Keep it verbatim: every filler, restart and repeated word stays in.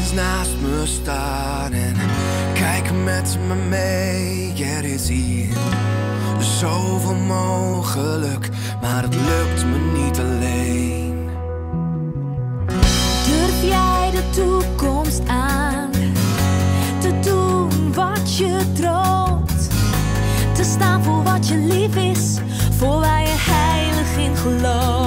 eens naast me staan en kijk met me mee. Er is hier zoveel mogelijk, maar het lukt me niet alleen. Durf jij de toekomst aan, te doen wat je droomt, te staan voor wat je lief is, voor waar je heilig in gelooft.